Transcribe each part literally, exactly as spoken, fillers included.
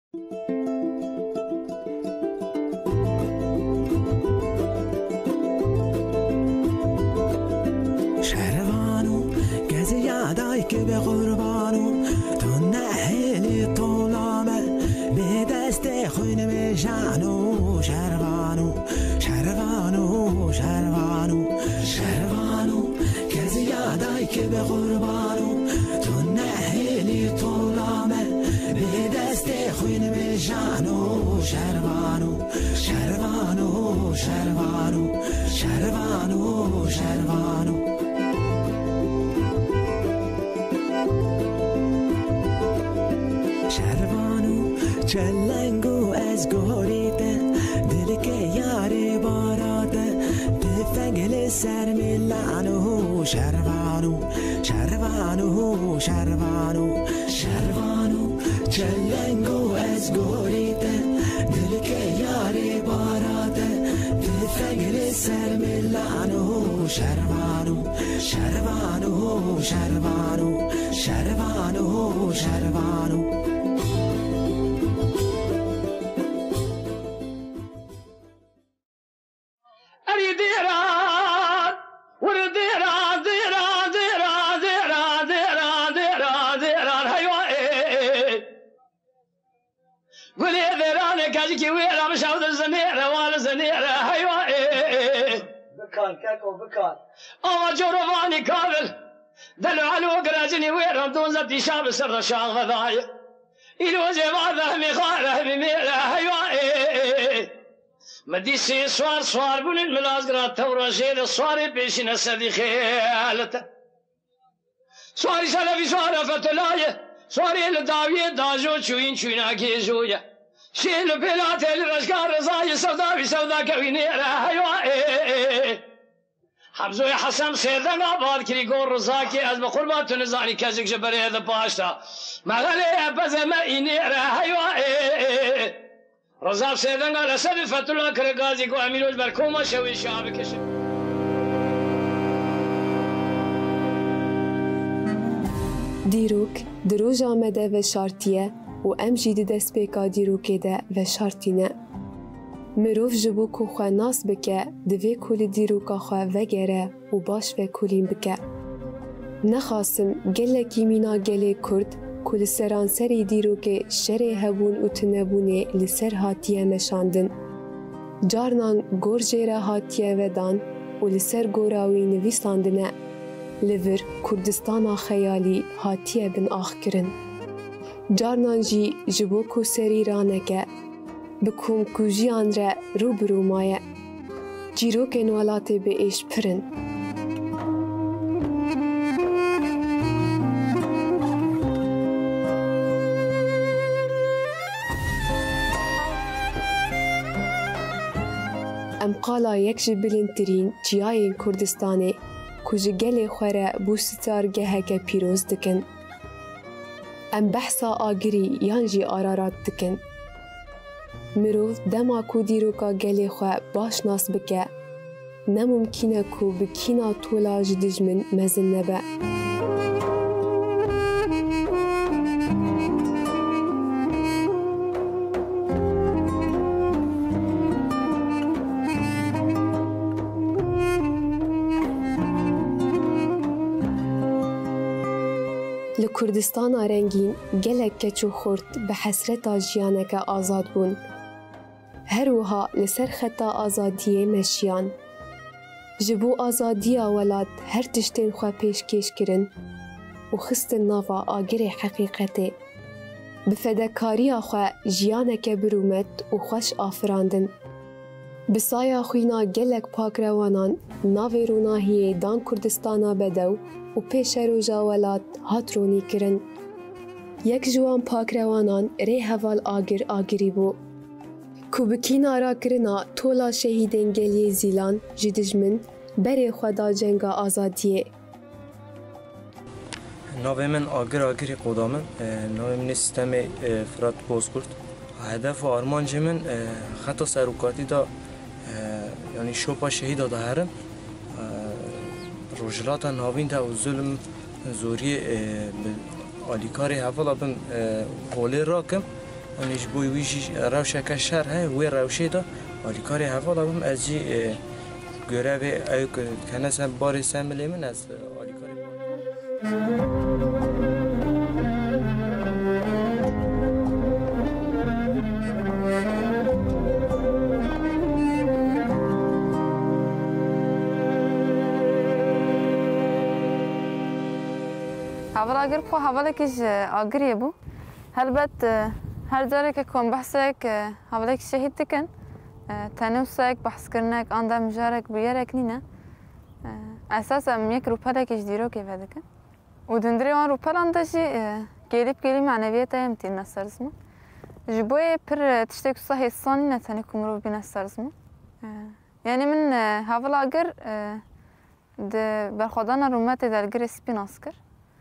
شهروانو گز یادای که به قربانو تو نهیلی طولامه به دست خون میشانو شهروانو شهروانو شهروانو شهروانو گز یادای که به قربانو تو نهیلی طولامه به دست خون میشانو شهروانو شهروانو شهروانو شهروانو شهروانو شهروانو چلنگو از گوریده دل که یاری باراده تفنگل سر میلانو شهروانو شهروانو شهروانو شهروانو چلنگو از گوریده دل که یاری باراده تفنگل سر میلانو شهروانو شهروانو شهروانو شهروانو شهروانو بكان كاكو بكان أما جورواني كامل دلو على وقراجني ويرهم دون زبدي شاب سر شاغ غذايا إلو زبادة مخالة بميلة هيوائي مديسي سوار سوار بون الملازقرات تورا شير السواري بيشنا سدي خيالته سواري سلفي سوارة فتلاية سواري لداوية داجو چوين چوينا كيزويا شيل بلات الرشقار رضاي سودا بسودا كوينيرة هيوائي حمزو حسن سيدنا آباد كري قول رزاكي از بقربات نزاني كزك جبري هذا باشتا مغالي بزم إنيرة هيوائي رزاق سيدنا لسد فتولا كرقازي قو أمينوش بركوما شوي شعب كشف دیروک دروج آمده و شارتیه و ام جید دست پیکا دیروکه ده و شارتینه. مروف جبو که خواه ناس بکه دوی کل دیروکا خواه وگره و باش و کلیم بکه. نخواستم گله کیمینا گله کرد کل سرانسری دیروکه شره هبون و تنبونه لسر هاتیه مشاندن. جارنان گور جیره هاتیه ودان و لسر گوراوی نویستاندنه. لور کردستان خیالی هاتیه بن آخ کرن. جارنان جی جبو کو سری رانکه بکوم کو جیان را رو برو مایه جیرو که نوالاته به ایش پرن. ام قالا یک جبلین ترین جیای کردستانه کج گل خوره بو ستار گهک پیروز دکن. ام بحثا آگری یانجی آرارات دکن. مروف دما کو دیروکا گلی خواه باش ناس بکه نممکنه کو بکینا طولا جدجمن مزن نبه. لکردستان رنگین گلک کچو خورد به حسرت جیانک آزاد بون. هر وها لسر خطا آزادیه مشیان. جبو آزادی ولاد هر تشتین خواه پیش کش کرن و خست ناوا آگر حقیقته. بفدکاری خواه جیانک برومت و خوش آفراندن. بسایا خوینا گلک پاک روانان ناوی روناهیه دان کردستانا بدو و پیش روژا ولاد هات رونی کرن. یک جوان پاک روانان ری هوال آگر آگری بو. کو بکینا را کرنا تولا شهیدین گلی زیلان جدجمن بری خدا جنگا آزادیه. ناوی من آگر آگری قدامن ناوی من سیستم فرات بازکرد هدف و آرمانج من خطا سروکاتی دا یعنی شوپا شهید دا هرم روجلات ناوین تا و ظلم زوری آلیکاری حوالا بم حوله راکم آنیش بوی ویش روشه که شهر های وی روشه دا آلی کاری هوا لبم از جی گره به ایو کنه سم باری سم ملی من از آلی کاری اول اگر خو حواله کش آگریه بو هلبت هر جاره که کن بحثه که حواله کش شهید تکن تنوسک بحث کرنک آنده مجارک بیارک نینه اساسا یک روپله کش دیرو که وده کن و دندری آن روپل آندشی گلیب گلی معنویت هم تین نسرزمون جبوی پر تشتک سا حسانی نتنی کمرو بین نسرزمون یعنی من حواله اگر ده برخودان رومت درگر سپین آسکر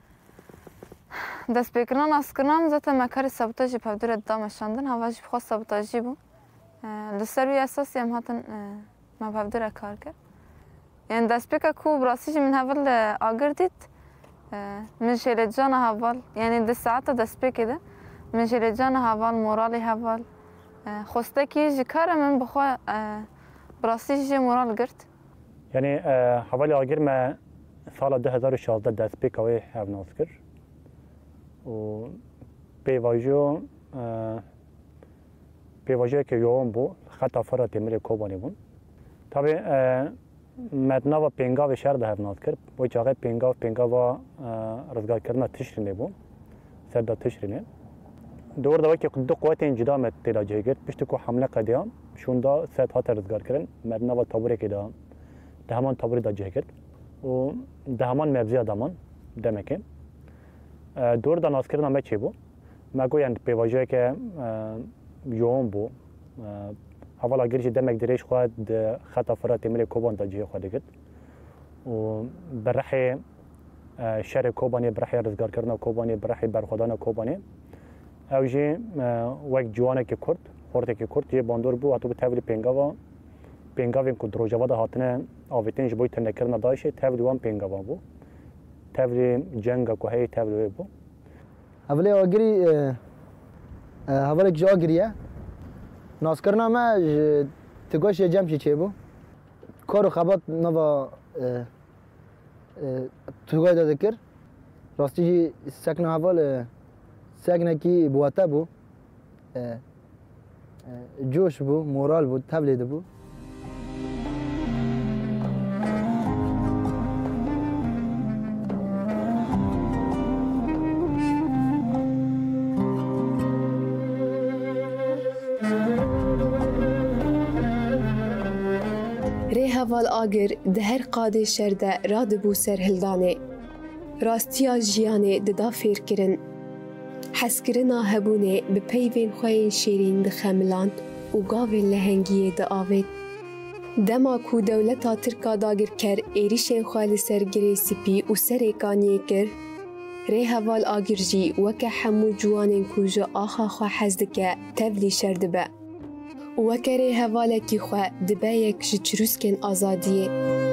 دست بکران آسکرنام زت مکار سابتاژی پدر دامشاندن هواجی خواست سابتاژی بو لسروی اساسی هم هاتن ما پدر کار کرد یعنی دست بکر کو براسیش من اول آگر دید من شیل جان اول یعنی دست ساعت دست بکده من شیل جان اول مورالی اول خواسته کی جکار من بخوا براسیش مورال گرد یعنی حوالی آگر ما سال دو هزار و شانزده دست بکوی هفناس کرد و پیواجو پیواجو که یوم بو خطا فرات میره کوبانی بون طبعا مدنا و پینگا و شهر ده هفناس کرد و جاگه پینگا و پینگا و رزگار کردن تشرینه بو سد تشرینه دور دوای که دو قوت جدا مت تلاجه کرد پشت کو حمله قدیام شوندا سد هات رزگار کردن مدنا و تابوره که ده ده همان تابوری داجه کرد و ده همان مبزی دامان دمکه دور داناس کردن ما چی بو مگویند پیواجه که یوم بو حوالا گریش دمک دریش خواهد خطا فرات میره کوبان داجه خواهد کرد و برحی شهر کوبانی برحی رزگار کردن کوبانی برحی برخودان کوبانی اوجی وقت جوانه که کرد خورده که کرد یه باندور بو حتی به تاویل پینگاوا پینگاوین که دروجه واده هاتنه آویتنش بوی تنکرنا دایشه تاویل وان پینگاوا بو تاویل جنگا که هی تاویل بو اولی آگری اولی که آگریه ناس کرنا ما تگوش یه جمشی چه بو کارو خبات نوا تگوی داده کر راستی سکن اول سکن کی بواته بو جوش بو مورال بو تبلید بو هوال آگر ده هر قاده شرده راد بو سر هلدانه راستیا جیانه ددا فیر کرن حسکرنا هبونه به پیوین خواه شیرین ده خملاند و گاو لهنگیه ده آوید دما کو دولتا ترکا داگر کر ایریشن خواه سر گره سپی و سر اکانیه کر ری هوال آگر جی وکه همو جوانین کو جو آخا خواه حزدکه تبلی شرده به وکره هوالکی خو دبه یک جچروسکن آزادیه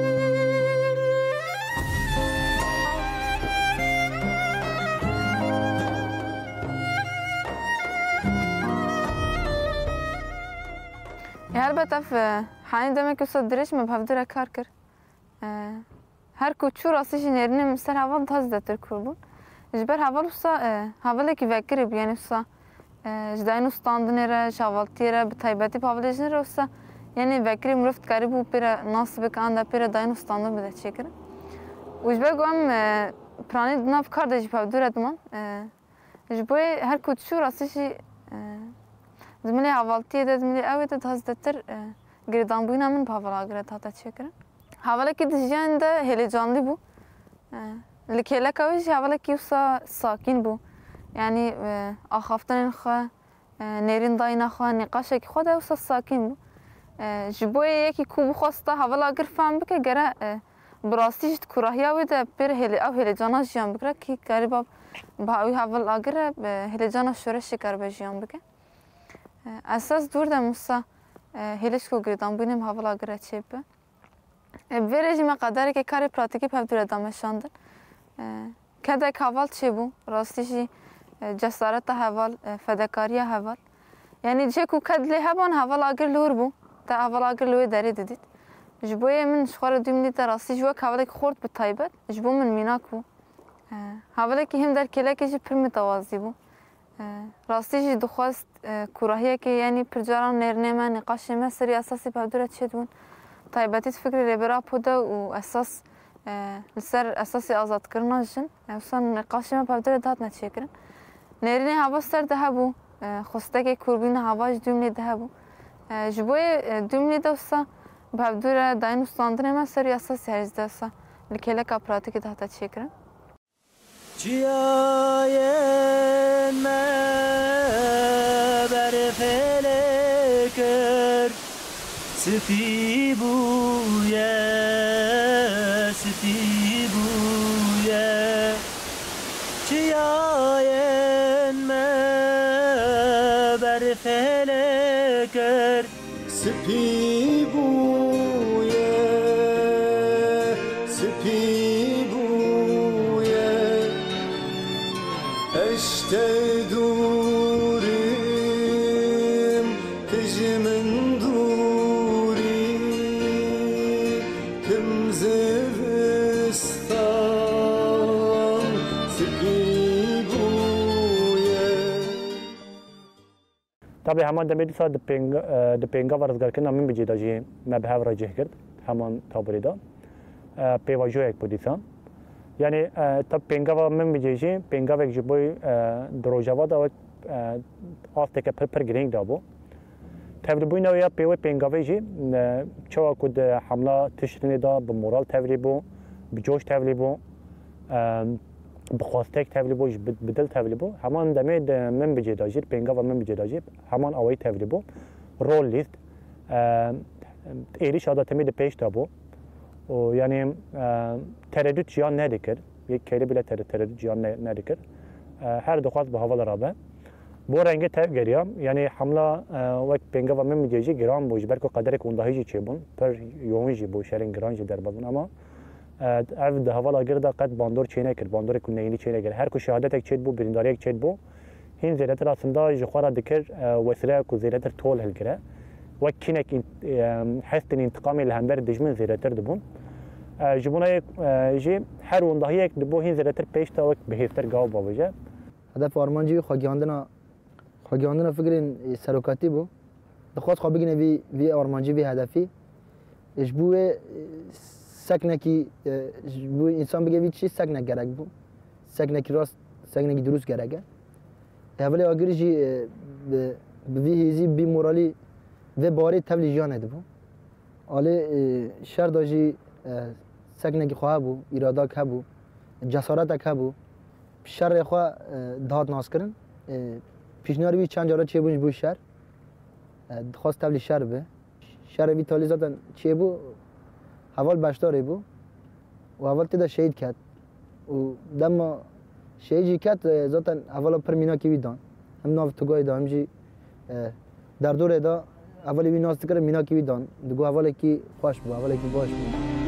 البته حانی دمه که صد درش مبهدر کار کر هر کوچو راستش نرنه مستر هوال تاز دتر کربون جبر هوال وسا هواله کی وکری بیان وسا جداین استاندن را شوالتی را به تایبتی پاولجن را وسا یعنی وکری مرفت کاری بو پر ناس بکن دا پر داین استاندن بده چه کرد و جبر گم پرانی ناف کار داشت پاودر دمان جبوی هر کوچو راستش زمینه هوالتی ده زمینه اوید تاز دتر گردان بوینا من پاولا گرد تا چه کرد حواله کی دیجان ده هلی جانلی بو لکهلا کاویش حواله کی وسا ساکین بو یعنی آخافتن خو نرین داینا خو نقاشه کی خود وسا ساکین بو جبوی یکی کوب خواسته حواله اگر فهم بکه گره براسیش کراهیا ویده پر هلی او هلی جانا جیان بکره کی قریبا با اوی حواله اگر هلی جانا شورش کر به جیان بکه اساس دور ده موسا هلیش کو گردان بینیم حواله اگر چه به به رژیم قدری که کاری پراتیکی پدر دامشاندن کده کاوال چه بو راستیشی جسارت هوال فداکاری هوال يعني جيكو كد لي هبان هفال آگر لور بو تا هفال آگر لور داری دید جبوی من شخار دوم نیت راستی جوا هفالی که خورد به تایبت جبو من میناکو هفالی که هم در کلا که جی پر متوازی بو راستی جی دخواست کوراهیه که یعنی پرجاران نرنه من نقاش ما سری اساسی بهدورت شدون تایبتی فکر ربرا پودا و اساس لسر اساسی آزاد کردن جن اصلا نقاش ما بهدورت داد نتشکرن نرنه هوا سر ده بو خواسته که کوربین هواش دوم ده بو جبوی دوم نیده وسا بهدور داینو استاندن ما سری اساسی هرز دسا لکلا کاپراتی که داد نتشکرن جیای من بر فلکر سپی بویه سپی بویه جیای من بر فلکر سپی بویه سپی بویه اشته دوریم کجمن دوری کم زرستان سپی بویه. طبعا همان دمید سال دپینگ دپینگا ورزگار کردن من بجید آجی مبهر راجع کرد همان تابری دا پیواجو یک پودیسان یعنی تا پینگا و من بجیجی پینگا و یک جبوی دروجوا دا و آفته که پر پر گرینگ دا بو تفریبوی نویا پیوی پینگا و جی چوا کد حمله تشرینی دا به مورال تفریبو بجوش تفریبو بخواستک تفریبو بدل تفریبو همان دمید من بجید آجی پینگا و من بجید آجی همان آوی تفریبو رول لیست ایریش آده تمید پیش دا بو و یعنی تردید جیان ندیکر یک کلی بله تردید جیان ندیکر هر دخواست به حوال رابه بو رنگ تف گریم یعنی حمله وقت پینگا و من میجی گرام بوش برکو قدر کوندهی جی چه بون پر یومی جی بو شرین گران جی در بون اما اف ده حوال اگر دا قد باندور چه نکر باندور کنینی چه نکر هر کو شهادت یک چه بو برینداری یک چه بو هین زیرتر اصلا جخوارا دکر وسیله کو زیرتر طول هلگره و کینک حسن انتقامی لهمبر دجمن زیرتر دبون جبونه جی هر ونده یک دبو هین زیرتر پیش تا وقت بهتر گاو باوجه هدف آرمانجی خواگیاندنا خواگیاندنا فکر سرکاتی بو دخواست خواب بگنه وی وی آرمانجی وی هدفی اجبوه سکنکی اجبوه انسان بگه وی چی سکنک گرگ بو سکنکی راست سکنکی درست گرگه اولی آگری جی بی هیزی بی مورالی و باری تبلی جان دبو آله شر داجی سکنکی خواه بو ایراداک هبو جسارتک هبو شر خواه داد ناس کرن پیشنهاری بی چند جارا چه بونج بو شر خواست تبلی شر به شر بی تالی زدن چه بو حوال بشتاره بو و حوال تیدا شهید کرد و دم شهیدی کرد زدن حوالا پر مینا کی ویدان هم ناف تگاهی دا همجی در دوره دا اولی بی ناست کرد مینا کی ویدان دگو حوالا کی خوش بو حوالا کی باش بو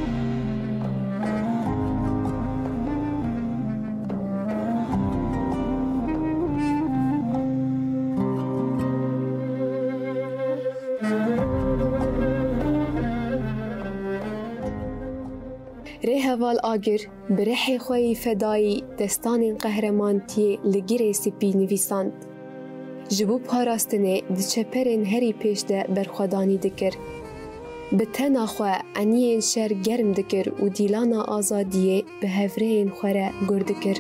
هوال آگر برح خوی فدایی دستان قهرمانتی لگیر سپی نویساند. جبو پاراستنه دچپرین هری پیش ده برخودانی دکر. به تنا خو عنین شر گرم دکر و دیلانا آزادیه به هفرین خوره گردکر.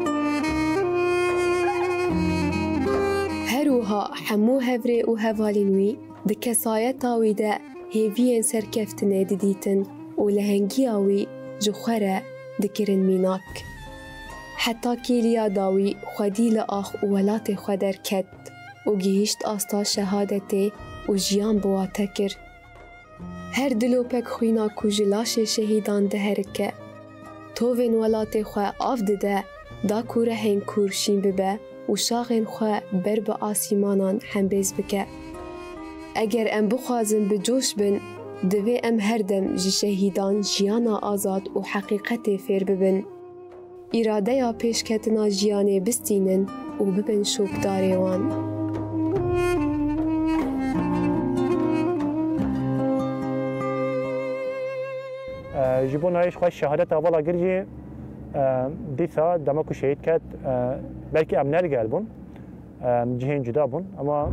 هروها حمو هفره و هوالینوی دکسایت تاوی ده هیوین سرکفتنه دیدیتن و لهنگی آوی جخوره دکرن میناک. حتی کیلیا داوی خودی لآخ و ولات خودر کد و گیشت آستا شهادته و جیان بواته کر. هر دلو پک خوینا کجلاش شهیدان ده هرکه. تووین ولات خواه آف ده دا کوره هین کورشین ببه و شاغین خواه بر با آسیمانان هم بیز بکه. اگر ام بخوازن بجوش بن دوی ام هر دم جی شهیدان جیانا آزاد و حقیقت فیر ببن. اراده یا پیشکتنا جیانه بستینن و ببن شوکداری وان. جبون هایش خواهد شهادت اولا گرجی دیسا دمکو شهید کرد بلکه ام نرگل بون جهین جدا بون اما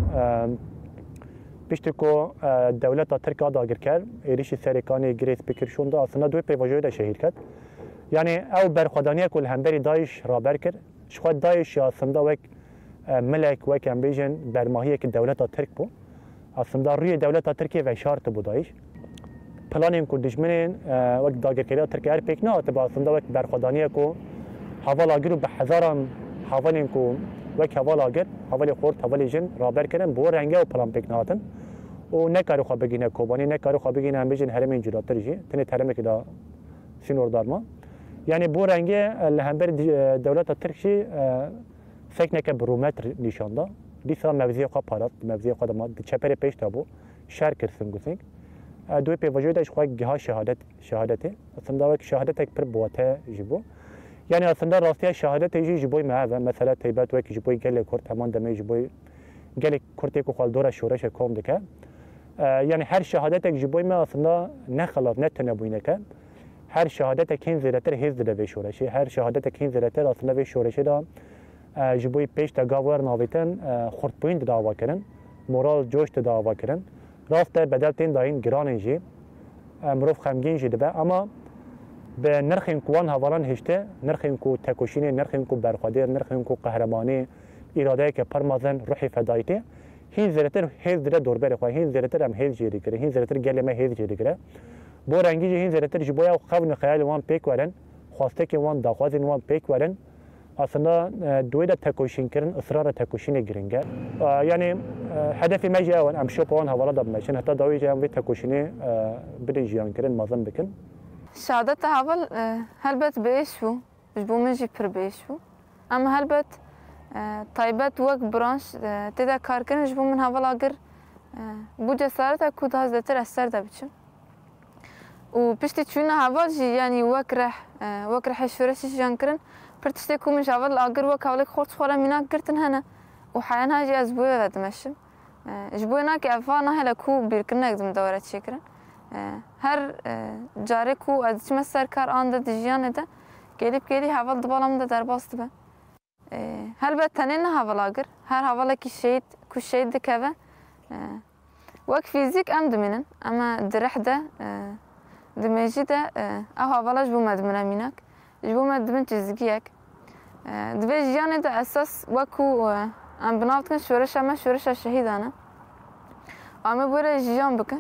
پیشتر کو دولت ترکیه داگر کرد ایریشی سرکانی گریس بکرشون دا اصلا دوی پیواجوی دا شهید کرد یعنی او برخودانیه کل همبری دایش رابر کرد شخواد دایش یا اصلا وک ملک وک ام بیجن برماهیه که دولت ترک بو اصلا روی دولت ترکیه و شارت بو دایش پلانیم کو دشمنین وقت داگر کردن ترکیه هر پیک نه اتباع اصلا وقت برخودانیه کو حوال آگرو به هزارم حوالیم کو وقت حوال آگر حوالی خورد حوالی جن رابر کردن بو رنگه و پلان پیک نهاتن و نکارو خواب بگینه کوبانی نکارو خواب بگینه هم بیشتر هرمین جلوتر جی تنی هرمی که دا سینور دارما یعنی بو رنگه لهمبر دولت ترکیه فکر نکه برومتر نشان دا دیسا موزی خواب پارات موزی خواب ما چپر پیش تابو شهر کرسن گوسنگ دوی پی وجودش خواهد گه شهادت شهادته اصلا وقت شهادت یک پر بوته جبو یعنی اصلا راستی شهادت یجی جبوی معه مثلا تیبت وقت جبوی گل کرد همان دمی جبوی گل کرد یک خال دور شورش کام دکه یعنی هر شهادت یک جبوی ما اصلا نخلاف نتنبوینه که هر شهادت کین زیرتر هیز داده به شورشی هر شهادت کین زیرتر اصلا به شورشی دا جبوی پیش تا گاور ناویتن خرد پویند دعوا کردن مورال جوش دعوا کردن راست بدلتین داین گران جی مروف خمگین جی دبه اما به نرخین کوان هوالان هشته نرخین کو تکوشینی نرخین کو برخوادر نرخین کو قهرمانی اراده که پرمازن روحی فدایتی هین زیرتر هیز دره دوربر خواه هین زیرتر هم هیز جیری کرده هین زیرتر گلی ما هیز جیری کرده بو رنگی جی هین زیرتر جبویا خوون خیال وان پیک ورن خواسته که وان داخوازین وان پیک ورن اصلا دوی دا تکوشین کردن اصرار تکوشین گرینگه یعنی هدفی مجی اون ام شو پوان حوالا دب میشن حتی داوی جام وی تکوشینی بدی جیان کردن مازن بکن شهادت اول هلبت بیش بو جبو مجی پر بیش بو اما هلبت طایبت وقت برانش تدا کار کردن جبو من حوالا گر بو جسارت کود هاز دتر اثر دا بچم و پشتی چون حوال جی یعنی وکره وکره شورشی جان کردن پرتشته کوم جوال اگر و کاولک خورد خورا مینا گرتن هنه و حیان هاجی از بوی ود مشم جبوی نا که افانا هلا کو بیرکن نقدم دوره چیکرن هر جاره کو از چه سرکار آن ده دیجیان ده gelip geli haval dıbalam da derbastı ben. Helbet tenine haval agır. Her havala ki şehit ku şehit de keve. Vak fizik am deminin ama dirhde demeji de av havala jbu medmine minak. Jbu medmin çizgiyek. Dve jiyane de esas vaku am binavtken şöreş ama şöreş şehidane. Ama böyle jiyan bıkın.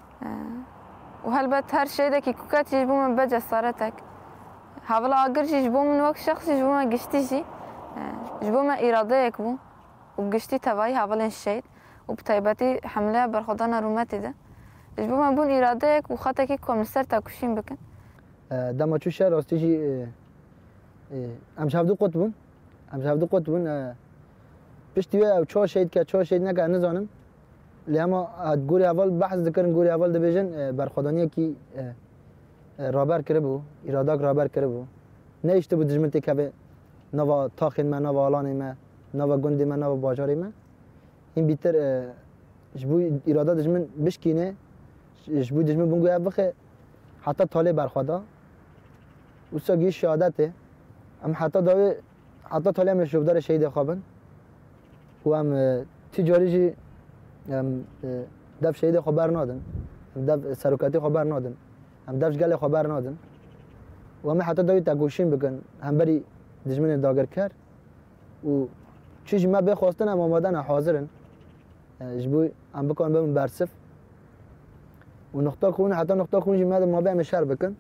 وهلبت هر شيء ذاك كوكات يجبو من بجا صارتك حاول أقر يجبو من وقت شخص يجبو ما قشتي شي يجبو ما إراديك بو وبقشتي تبعي حاول الشيء وبتايبتي حملة برخضانة روماتي ده يجبو ما بون إراديك وخاتك كم سر تاكوشين بكن دما شو شهر أستيجي أم شافدو قطبون أم شافدو قطبون بشتوي أو شو شيء كا شو شيء نكا نزانم لیما گوری اول بحث ذکرن گوری اول دبیجن برخوادانی کی رابر کرده بو ایراداک رابر کرده بو نه اشته بود دجمنتی که به نوا تاخین ما نوا آلانی ما نوا گندی ما نوا باجاری ما این بیتر جبو ایرادا دجمن بشکینه جبو دجمن بونگو ابخه حتی طالب برخوادا اوسا گیش شهادته ام حتی داوی حتی طالب مشروبدار شهید خوابن و هم تجاری جی هم دف شهید خبر نادن هم دف سرکتی خبر نادن هم دفش گل خبر نادن و هم حتی داوی تگوشین بکن هم بری دجمن داگر کرد و چیزی ما بخواستن هم آمادن حاضرن جبوی هم بکن بهم برسف و نقطه خون حتی نقطه خون جی ما به هم شر بکن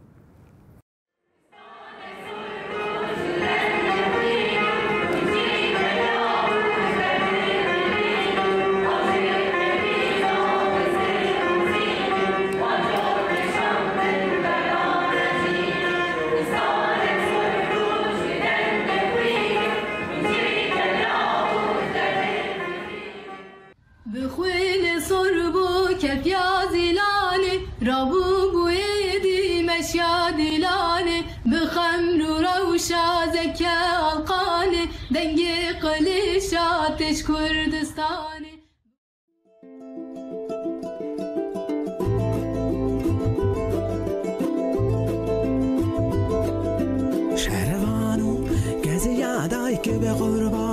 Kurdistan'ı به قربان